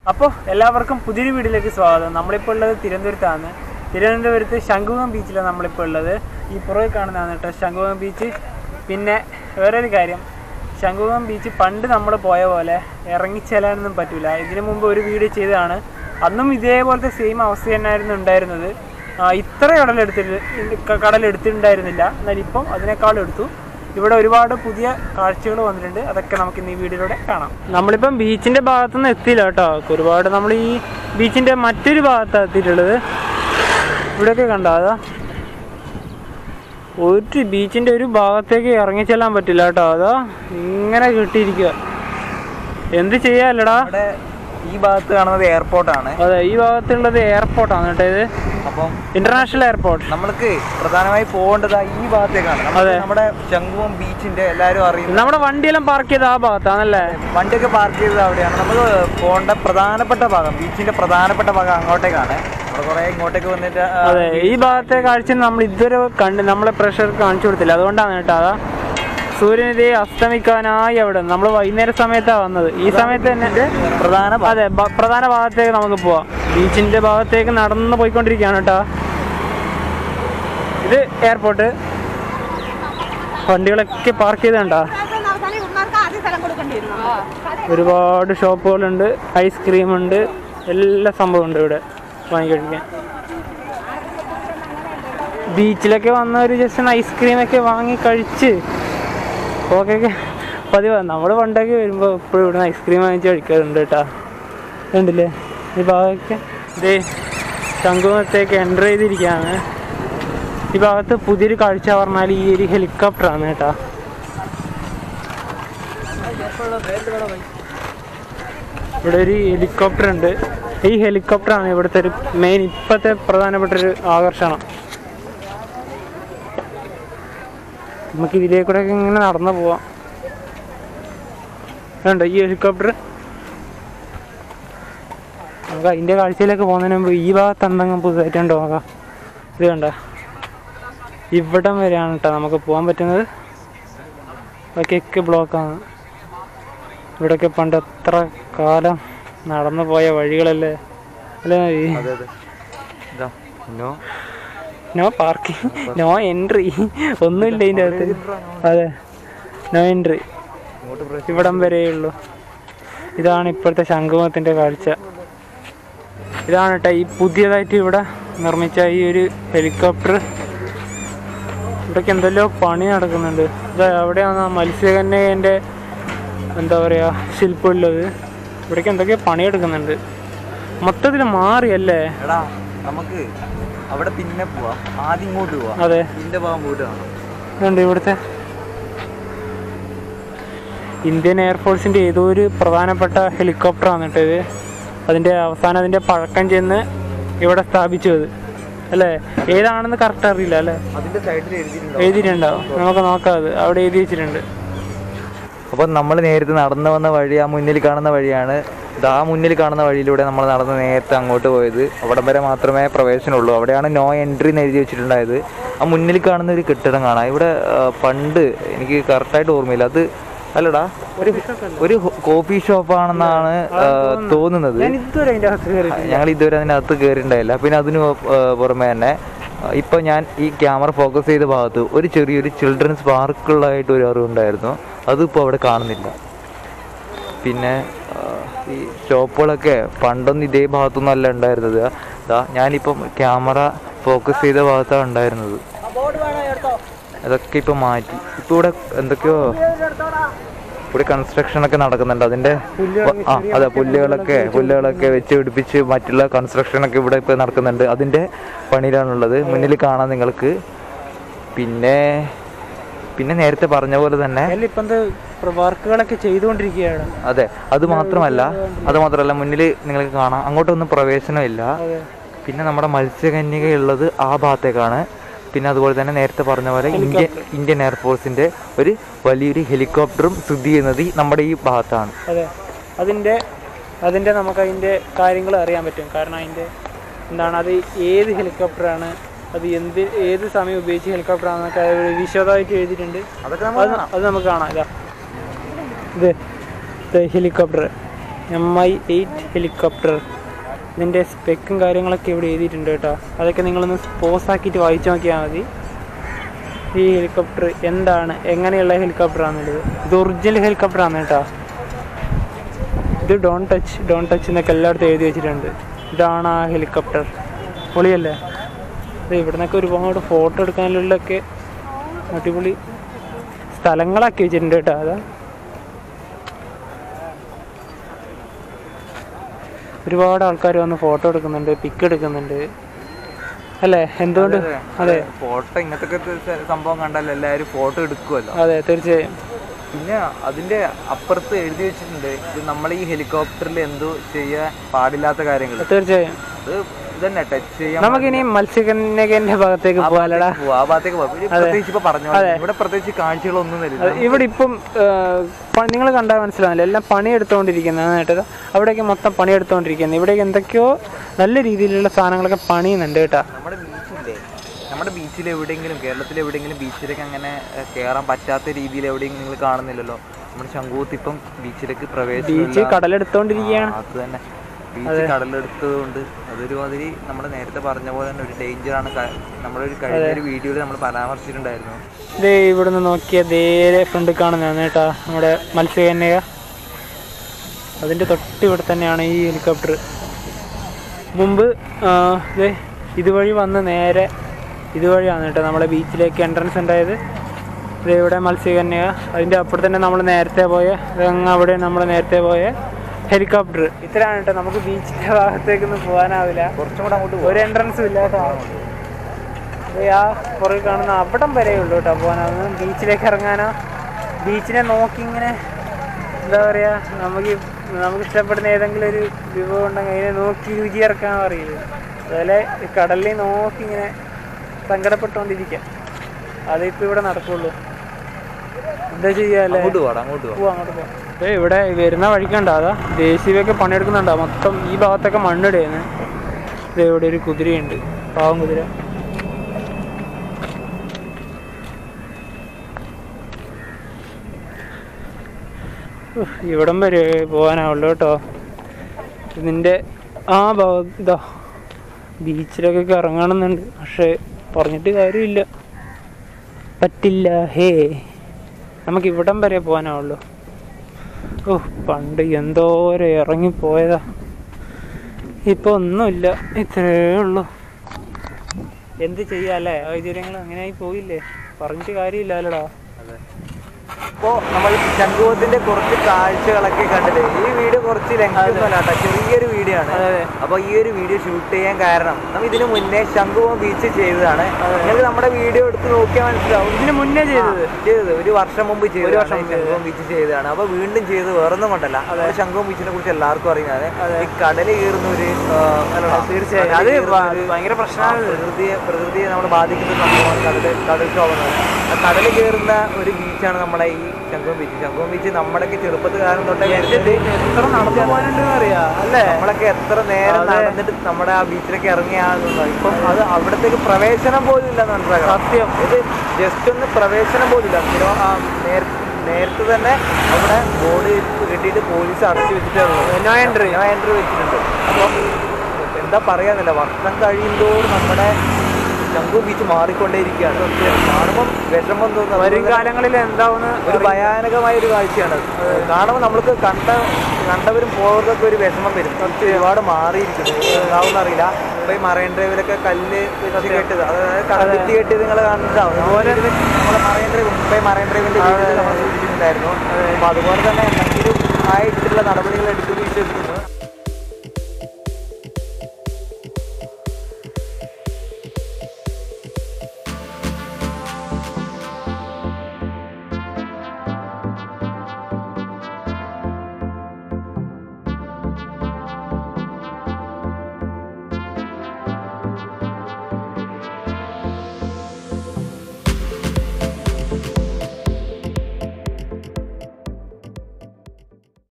അപ്പോൾ എല്ലാവർക്കും പുതിയൊരു വീഡിയോയിലേക്ക് സ്വാഗതം. നമ്മളിപ്പോൾ ഉള്ളത് തിരുവനന്തപുരത്താണ്. തിരുവനന്തപുരത്ത് ശംഖുമുഖം ബീച്ചിലാണ് നമ്മളിപ്പോൾ ഉള്ളത്. ഈ പുറകെ കാണുന്നതാണ് കേട്ടോ ശംഖുമുഖം ബീച്ച്. പിന്നെ വേറൊരു കാര്യം, ശംഖുമുഖം ബീച്ച് പണ്ട് നമ്മൾ പോയ പോലെ ഇറങ്ങിച്ചെല്ലാനൊന്നും പറ്റില്ല. ഇതിനു മുമ്പ് ഒരു വീഡിയോ ചെയ്തതാണ്. അന്നും ഇതേപോലത്തെ സെയിം അവസ്ഥ തന്നെയായിരുന്നു ഉണ്ടായിരുന്നത്. ഇത്ര കടലെടുത്തിട്ടുണ്ടായിരുന്നില്ല, എന്നാൽ ഇപ്പം അതിനേക്കാളും എടുത്തു. ഇവിടെ ഒരുപാട് പുതിയ കാഴ്ചകൾ വന്നിട്ടുണ്ട്. അതൊക്കെ നമുക്ക് ഇന്ന് ഈ വീഡിയോയിലൂടെ കാണാം. നമ്മളിപ്പം ബീച്ചിൻ്റെ ഭാഗത്തുനിന്ന് എത്തിയില്ല കേട്ടോ. ഒരുപാട് നമ്മൾ ഈ ബീച്ചിൻ്റെ മറ്റൊരു ഭാഗത്താണ് എത്തിയിട്ടുള്ളത്. ഇവിടെയൊക്കെ കണ്ടോ, അതാ ഒരു ബീച്ചിൻ്റെ ഒരു ഭാഗത്തേക്ക് ഇറങ്ങിച്ചെല്ലാൻ പറ്റില്ല കേട്ടോ. അതാ ഇങ്ങനെ കിട്ടിയിരിക്കുക. എന്ത് ചെയ്യാല്ലടാ. ഈ ഭാഗത്ത് കാണുന്നത് എയർപോർട്ടാണ്. അതെ, ഈ ഭാഗത്തുള്ളത് എയർപോർട്ടാണ് കേട്ടോ. ഇത് അപ്പം ഇന്റർനാഷണൽ എയർപോർട്ട്. നമ്മൾക്ക് പ്രധാനമായി പോകേണ്ടത് ഈ ഭാഗത്തേക്കാണ്. നമ്മുടെ ശംഖുമുഖം ബീച്ചിന്റെ എല്ലാവരും അറിയുന്നത്. നമ്മുടെ വണ്ടിയെല്ലാം പാർക്ക് ചെയ്ത് ആ ഭാഗത്താണല്ലേ? വണ്ടിയൊക്കെ പാർക്ക് ചെയ്തത് അവിടെയാണ്. നമ്മൾ പോകേണ്ട പ്രധാനപ്പെട്ട ഭാഗം, ബീച്ചിന്റെ പ്രധാനപ്പെട്ട ഭാഗം അങ്ങോട്ടേക്കാണ്. നമ്മൾ കുറെ ഇങ്ങോട്ടേക്ക് വന്നിട്ട് അതെ, ഈ ഭാഗത്തെ കാഴ്ച നമ്മൾ ഇതുവരെ നമ്മളെ പ്രഷർക്ക് കാണിച്ചു കൊടുത്തില്ല. അതുകൊണ്ടാണ് കേട്ടോ. അതാ സൂര്യനിതേ അസ്തമിക്കാനായി അവിടെ നമ്മൾ വൈകുന്നേര സമയത്താണ് വന്നത്. ഈ സമയത്ത് തന്നെ പ്രധാന ഭാഗത്തേക്ക് നമുക്ക് പോവാം. ബീച്ചിന്റെ ഭാഗത്തേക്ക് നടന്ന് പോയിക്കൊണ്ടിരിക്കുകയാണ് കേട്ടോ. ഇത് എയർപോർട്ട്. വണ്ടികളൊക്കെ പാർക്ക് ചെയ്തോ. ഒരുപാട് ഷോപ്പുകളുണ്ട്, ഐസ്ക്രീം ഉണ്ട്, എല്ലാ സംഭവം ഉണ്ട് ഇവിടെ വാങ്ങിക്കഴിക്കാൻ. ബീച്ചിലൊക്കെ വന്നവർ ജസ്റ്റ് ഐസ്ക്രീമൊക്കെ വാങ്ങി കഴിച്ച് ഓക്കെ പതിവാണ്. നമ്മൾ പണ്ടൊക്കെ വരുമ്പോൾ എപ്പോഴും ഇവിടെ ഐസ്ക്രീം വാങ്ങിച്ച് കഴിക്കാറുണ്ട് കേട്ടോ. കണ്ടില്ലേ ഈ ഭാഗമൊക്കെ? ഇതേ ശംഖുമുഖത്തേക്ക് എൻ്റർ ചെയ്തിരിക്കുകയാണ്. ഈ ഭാഗത്ത് പുതിയൊരു കാഴ്ച പറഞ്ഞാൽ ഈ ഒരു ഹെലികോപ്റ്ററാണ് കേട്ടോ. ഇവിടെ ഒരു ഹെലികോപ്റ്റർ ഉണ്ട്. ഈ ഹെലികോപ്റ്ററാണ് ഇവിടുത്തെ ഒരു മെയിൻ ഇപ്പോഴത്തെ പ്രധാനപ്പെട്ടൊരു ആകർഷണം. നമുക്ക് ഇതിലേക്കൂടെ ഇങ്ങനെ നടന്നു പോവാം. കണ്ടോ ഈ ഹെലികോപ്റ്റർ? നമുക്ക് അതിൻ്റെ കാഴ്ചയിലേക്ക് പോകുന്നതിന് മുമ്പ് ഈ ഭാഗത്ത് എന്തെങ്കിലും പുതുതായിട്ടുണ്ടോ നോക്കാം. ഇത് കണ്ടോ, ഇവിടം വരെയാണ് കേട്ടോ നമുക്ക് പോകാൻ പറ്റുന്നത്. ബാക്കിയൊക്കെ ബ്ലോക്കാണ്. ഇവിടെയൊക്കെ പണ്ട് എത്ര കാലം നടന്നു പോയ വഴികളല്ലേ അല്ലേ? നോ പാർക്കിംഗ്, നോ എൻട്രി, ഒന്നുമില്ല ഇതിൻ്റെ അകത്ത്. അതെ, നോ എൻട്രി, ഇവിടം വരെയുള്ളൂ. ഇതാണ് ഇപ്പോഴത്തെ ശംഖുമുഖത്തിൻ്റെ കാഴ്ച. ഇതാണ് കേട്ടോ ഈ പുതിയതായിട്ട് ഇവിടെ നിർമ്മിച്ച ഈ ഒരു ഹെലികോപ്റ്റർ. ഇവിടേക്ക് എന്തെല്ലോ പണി നടക്കുന്നുണ്ട്. ഇത് അവിടെയാണ് മത്സ്യകന്യകൻ്റെ എന്താ പറയുക ശില്പമുള്ളത്. ഇവിടേക്ക് എന്തൊക്കെയോ പണിയെടുക്കുന്നുണ്ട്. മൊത്തത്തിൽ മാറിയല്ലേ? നമുക്ക് അവിടെ പിന്നെ പോവാം, ആദ്യം ഇങ്ങോട്ട് പോവാം. അതെ, ഇതിന്റെ ഭാഗം പോയിട്ട് ഇതുണ്ട് ഇവിടുത്തെ ഇന്ത്യൻ എയർഫോഴ്സിൻ്റെ ഏതോ ഒരു പ്രധാനപ്പെട്ട ഹെലികോപ്റ്ററാണ് കേട്ടോ ഇത്. അതിൻ്റെ പഴക്കം ചെന്ന് ഇവിടെ സ്ഥാപിച്ചത് അല്ലേ? ഏതാണെന്ന് കറക്റ്റ് അറിയില്ല അല്ലേ? അതിന്റെ സൈഡിൽ എഴുതിയിട്ടുണ്ടാവും, നമുക്ക് നോക്കാം. അത് അവിടെ എഴുതി വെച്ചിട്ടുണ്ട്. അപ്പം നമ്മൾ നേരത്തെ നടന്നു വന്ന വഴി ആ മുന്നിൽ കാണുന്ന വഴിയാണ്. ആ മുന്നിൽ കാണുന്ന വഴിയിലൂടെ നമ്മൾ നടന്ന് നേരത്തെ അങ്ങോട്ട് പോയത്. അവിടം വരെ മാത്രമേ പ്രവേശനമുള്ളൂ. അവിടെയാണ് നോ എൻട്രി എന്ന് എഴുതി വെച്ചിട്ടുണ്ടായത്. ആ മുന്നിൽ കാണുന്ന ഒരു കെട്ടിടം കാണാം. ഇവിടെ പണ്ട് എനിക്ക് കറക്റ്റായിട്ട് ഓർമ്മയില്ല, അത് അല്ലടാ ഒരു കോഫി ഷോപ്പാണെന്നാണ് തോന്നുന്നത്. ഞങ്ങൾ ഇതുവരെ അതിനകത്ത് കയറിയിട്ടുണ്ടായില്ല. പിന്നെ അതിന് പുറമെ തന്നെ ഇപ്പം ഞാൻ ഈ ക്യാമറ ഫോക്കസ് ചെയ്ത ഭാഗത്ത് ഒരു ചെറിയൊരു ചിൽഡ്രൻസ് പാർക്കുള്ളതായിട്ട് ഒരു അറിവുണ്ടായിരുന്നു. അതിപ്പോൾ അവിടെ കാണുന്നില്ല. പിന്നെ ഈ ഷോപ്പുകളൊക്കെ പണ്ടൊന്നും ഇതേ ഭാഗത്തൊന്നും അല്ല ഉണ്ടായിരുന്നത്. ഞാനിപ്പം ക്യാമറ ഫോക്കസ് ചെയ്ത ഭാഗത്താണ് ഉണ്ടായിരുന്നത്. അതൊക്കെ ഇപ്പം മാറ്റി. ഇപ്പോൾ ഇവിടെ എന്തൊക്കെയോ ഇവിടെ കൺസ്ട്രക്ഷനൊക്കെ നടക്കുന്നുണ്ട്. അതിൻ്റെ അതെ പുല്ലുകളൊക്കെ വെച്ച് പിടിപ്പിച്ച് മറ്റുള്ള കൺസ്ട്രക്ഷനൊക്കെ ഇവിടെ ഇപ്പോൾ നടക്കുന്നുണ്ട്. അതിൻ്റെ പണിയിലാണുള്ളത്. മുന്നിൽ കാണാം നിങ്ങൾക്ക്. പിന്നെ നേരത്തെ പറഞ്ഞ പോലെ തന്നെ വർക്കുകളൊക്കെ ചെയ്തുകൊണ്ടിരിക്കുകയാണ്. അതെ, അത് മാത്രമല്ല മുന്നിൽ നിങ്ങൾക്ക് കാണാം അങ്ങോട്ടൊന്നും പ്രവേശനമില്ല. പിന്നെ നമ്മുടെ മത്സ്യകന്യകയുള്ളത് ആ ഭാഗത്തേക്കാണ്. പിന്നെ അതുപോലെ തന്നെ നേരത്തെ പറഞ്ഞ പോലെ ഇന്ത്യൻ എയർഫോഴ്സിന്റെ ഒരു വലിയൊരു ഹെലികോപ്റ്ററും സ്ഥിതി ചെയ്യുന്നത് നമ്മുടെ ഈ ഭാഗത്താണ്. അതെ, അതിൻ്റെ നമുക്ക് അതിൻ്റെ കാര്യങ്ങൾ അറിയാൻ പറ്റും. കാരണം അതിൻ്റെ എന്താണ്, അത് ഏത് ഹെലികോപ്റ്ററാണ്, അത് ഏത് സമയം ഉപയോഗിച്ച് ഹെലികോപ്റ്റർ ആണെന്നൊക്കെ വിശദമായിട്ട് എഴുതിയിട്ടുണ്ട്. അത് നമുക്ക് കാണാം. ഇത് ഹെലികോപ്റ്റർ MI-8 ഹെലികോപ്റ്റർ. ഇതിൻ്റെ സ്പെക്കും കാര്യങ്ങളൊക്കെ ഇവിടെ എഴുതിയിട്ടുണ്ട് കേട്ടോ. അതൊക്കെ നിങ്ങളൊന്ന് പോസ് ആക്കിയിട്ട് വായിച്ചു നോക്കിയാൽ മതി. ഈ ഹെലികോപ്റ്റർ എന്താണ്, എങ്ങനെയുള്ള ഹെലികോപ്റ്ററാണെന്നുള്ളത്. ഇത് ഒറിജിനൽ ഹെലികോപ്റ്ററാണ് കേട്ടോ. ഇത് ഡോണ്ട് ടച്ച് എന്നൊക്കെ എല്ലായിടത്തും എഴുതി വെച്ചിട്ടുണ്ട്. ഇതാണ് ആ ഹെലികോപ്റ്റർ. പൊളിയല്ലേ? ഇത് ഇവിടെ നിന്നൊക്കെ ഒരുപാട് ഫോട്ടോ എടുക്കാനുള്ളതൊക്കെ അടിപൊളി സ്ഥലങ്ങളാക്കി വെച്ചിട്ടുണ്ട് കേട്ടോ. അതാ ഒരുപാട് ആൾക്കാർ വന്ന് ഫോട്ടോ എടുക്കുന്നുണ്ട്, പിക്ക് എടുക്കുന്നുണ്ട് അല്ലേ? എന്തുകൊണ്ട്? അതെ, ഫോട്ടോ ഇങ്ങനത്തെ സംഭവം കണ്ടാൽ എല്ലാവരും ഫോട്ടോ എടുക്കുമല്ലോ. അതെ, തീർച്ചയായും. പിന്നെ അതിന്റെ അപ്പുറത്ത് എഴുതി വെച്ചിട്ടുണ്ട്, ഇത് നമ്മൾ ഈ ഹെലികോപ്റ്ററിൽ എന്തോ ചെയ്യാൻ പാടില്ലാത്ത കാര്യങ്ങൾ. തീർച്ചയായും. അത് ഇതന്നെ ടച്ച് ചെയ്യാൻ. നമുക്കിനി മത്സ്യകന്യകന്റെ ഭാഗത്തേക്ക് പോകാലടാ. ആ ഭാഗത്തേക്ക് പോകാം. പ്രത്യേകിച്ച് ഇപ്പൊ പറഞ്ഞു ഇവിടെ പ്രത്യേകിച്ച് കാഴ്ചകളൊന്നും തരില്ല. ഇവിടെ ഇപ്പം നിങ്ങൾ കണ്ടാൽ മനസ്സിലാവില്ല, എല്ലാം പണിയെടുത്തുകൊണ്ടിരിക്കുന്നതാണ് കേട്ടോ. അവിടെയൊക്കെ മൊത്തം പണിയെടുത്തുകൊണ്ടിരിക്കുന്നത്. ഇവിടേക്ക് എന്തൊക്കെയോ നല്ല രീതിയിലുള്ള സാധനങ്ങളൊക്കെ പണിയുന്നുണ്ട് കേട്ടോ. നമ്മുടെ ബീച്ചിൽ എവിടെയെങ്കിലും, കേരളത്തിൽ എവിടെയെങ്കിലും ബീച്ചിലേക്ക് അങ്ങനെ കയറാൻ പറ്റാത്ത രീതിയിൽ എവിടെയെങ്കിലും നിങ്ങൾ കാണുന്നില്ലല്ലോ. നമ്മുടെ ശംഖുമുഖത്ത് ഇപ്പം ബീച്ചിലേക്ക് ബീച്ച് കടലെടുത്തോണ്ടിരിക്കുകയാണ്. അത് തന്നെ, ബീച്ച് കടലെടുത്തതുകൊണ്ട് അതൊരു മാതിരി നമ്മൾ നേരത്തെ പറഞ്ഞ പോലെ തന്നെ ഒരു ഡേഞ്ചറാണ്. നമ്മളൊരു കഴിഞ്ഞൊരു വീഡിയോയിൽ നമ്മൾ പരാമർശിച്ചിട്ടുണ്ടായിരുന്നു. ഇത് ഇവിടുന്ന് നോക്കിയ നേരെ ഫ്രണ്ട് കാണുന്നതാണ് കേട്ടോ നമ്മുടെ മത്സ്യകന്യക. അതിൻ്റെ തൊട്ട് ഇവിടെ തന്നെയാണ് ഈ ഹെലികോപ്റ്റർ. മുമ്പ് ഇതുവഴി വന്ന് നേരെ ഇതുവഴിയാണ് കേട്ടോ നമ്മളെ ബീച്ചിലേക്ക് എൻട്രൻസ് ഉണ്ടായത്. ഇവിടെ മത്സ്യകന്യക. അതിൻ്റെ അപ്പുറത്ത് തന്നെ നമ്മൾ നേരത്തെ പോയ അവിടെ നമ്മൾ നേരത്തെ പോയ ഹെലികോപ്റ്റർ. ഇത്രയാണ് കേട്ടോ. നമുക്ക് ബീച്ചിൻ്റെ ഭാഗത്തേക്കൊന്നും പോകാനാവില്ല. കുറച്ചും കൂടെ അങ്ങോട്ട് ഒരു എൻട്രൻസും ഇല്ലാത്ത ആ പുറകെ കാണുന്ന അവിടം വരെ ഉള്ളൂ കേട്ടോ പോകാനാവുന്നത്. ബീച്ചിലേക്ക് ഇറങ്ങാനോ ബീച്ചിനെ നോക്കി ഇങ്ങനെ എന്താ പറയുക, നമുക്ക് ഇഷ്ടപ്പെടുന്ന ഏതെങ്കിലും ഒരു വിഭവം ഉണ്ടെങ്കിൽ അതിനെ നോക്കി രുചി ഇറക്കാൻ അറിയില്ല. അതുപോലെ കടലിൽ നോക്കി ഇങ്ങനെ സങ്കടപ്പെട്ടുകൊണ്ടിരിക്കാം. അതിപ്പോൾ ഇവിടെ നടക്കുള്ളൂ. എന്താ ചെയ്യാല്ലേ? അങ്ങോട്ട് പോവാം. ഇവിടെ വരുന്ന വഴിക്കുണ്ടോ അതാ JCB ഒക്കെ പണിയെടുക്കുന്നുണ്ടോ. മൊത്തം ഈ ഭാഗത്തൊക്കെ മണ്ണിടുകയാണ്. ഇവിടെ ഒരു കുതിരയുണ്ട്, പാവം കുതിര. ഇവിടം വരെ പോകാനാവുള്ളൂ കേട്ടോ. ഇതിൻ്റെ ആ ഭാഗത്താ ബീച്ചിലൊക്കെ ഇറങ്ങണമെന്നുണ്ട്, പക്ഷേ പറഞ്ഞിട്ട് കാര്യമില്ല, പറ്റില്ല. നമുക്ക് ഇവിടം വരെ പോകാനാവുള്ളൂ. പണ്ട് എന്തോരം ഇറങ്ങിപ്പോയതാ. ഇപ്പോൾ ഒന്നുമില്ല, ഇത്രേ ഉള്ളൂ. എന്ത് ചെയ്യാല്ലേ, സാഹചര്യങ്ങൾ അങ്ങനെയായി പോയില്ലേ, പറഞ്ഞിട്ട് കാര്യമില്ല അല്ലടാ. അപ്പോൾ നമ്മൾ ശംഖുമുഖത്തിന്റെ കുറച്ച് കാഴ്ചകളൊക്കെ കണ്ടില്ലേ. ഈ വീഡിയോ കുറച്ച് ലെങ്തൊന്നുമല്ല കേട്ടോ, ചെറിയൊരു വീഡിയോ ആണ്. അപ്പോൾ ഈ ഒരു വീഡിയോ ഷൂട്ട് ചെയ്യാൻ കാരണം നമ്മൾ ഇതിന് മുന്നേ ശംഖുമുഖം ബീച്ച് ചെയ്തതാണ്. നിങ്ങൾക്ക് നമ്മുടെ വീഡിയോ എടുത്ത് നോക്കിയാൽ മനസ്സിലാവും. ഇതിന് മുന്നേ ചെയ്തത് ഒരു വർഷം മുമ്പ് ശംഖുമുഖം ബീച്ച് ചെയ്തതാണ്. അപ്പോൾ വീണ്ടും ചെയ്ത് വേറൊന്നും കൊണ്ടല്ല, ശംഖുമുഖം ബീച്ചിനെ കുറിച്ച് എല്ലാവർക്കും അറിയുന്നത്. ഈ കടൽ കയറുന്ന ഒരു തീർച്ചയായും അത് ഭയങ്കര പ്രശ്നമാണ്. പ്രകൃതിയെ നമ്മൾ ബാധിക്കുന്ന സംഭവമാണ് കടൽക്ഷോഭം. കടൽ കയറുന്ന ഒരു ബീച്ചാണ് നമ്മളെ ഈ ശംഖുമുഖം ബീച്ച്. ശംഖുമുഖം ബീച്ച് നമ്മുടെയൊക്കെ ചെറുപ്പകാലം തൊട്ടേ എത്ര നടന്നു പോകാനുണ്ടെന്ന് അറിയാം അല്ലേ. നമ്മളൊക്കെ എത്ര നേരം നടന്നിട്ട് നമ്മുടെ ആ ബീച്ചിലേക്ക് ഇറങ്ങിയാണെന്നുള്ളത്. ഇപ്പം അത് അവിടത്തേക്ക് പ്രവേശനം പോലും ഇല്ലെന്ന് മനസ്സിലാക്കാം. സത്യം, ഇത് ജസ്റ്റ് ഒന്ന് പ്രവേശനം പോലും ഇല്ല. നേരത്തെ തന്നെ അവിടെ ബോർഡ് കെട്ടിയിട്ട് പോലീസ് അടച്ചു വെച്ചിട്ടുള്ളത്, നോ എൻട്രി വെച്ചിട്ടുണ്ട്. അപ്പം എന്താ പറയാന്നില്ല, വർഷം കഴിയുന്തോറും നമ്മുടെ ശംഖുമുഖം ബീച്ച് മാറിക്കൊണ്ടേയിരിക്കുകയാണ്. കാണുമ്പം വിഷമം തോന്നുന്നു. വരും കാലങ്ങളിൽ എന്താവുന്ന ഒരു ഭയാനകമായ ഒരു കാഴ്ചയാണ്. കാണുമ്പോൾ നമ്മൾക്ക് കണ്ടവരും പോയവർക്കൊക്കെ ഒരു വിഷമം വരും. ഒരുപാട് മാറിയിരിക്കുന്നു, എന്താവുന്ന അറിയില്ല. ഇപ്പൊ ഈ മറൈൻ ഡ്രൈവിലൊക്കെ കല്ല് വെച്ച് കെട്ടിയത്, അതായത് കടലിറ്റി കെട്ടിയത് നിങ്ങൾ കാണുന്നതാവും. അതുപോലെ നമ്മളെ മറൈൻ ഡ്രൈവിന്റെ വീട്ടിൽ നമ്മൾ സൂചിപ്പിച്ചിട്ടുണ്ടായിരുന്നു. അപ്പൊ അതുപോലെ തന്നെ എന്തെങ്കിലും ആയിട്ടുള്ള നടപടികൾ എടുക്കുമെന്ന് വിശ്വസിക്കുന്നു.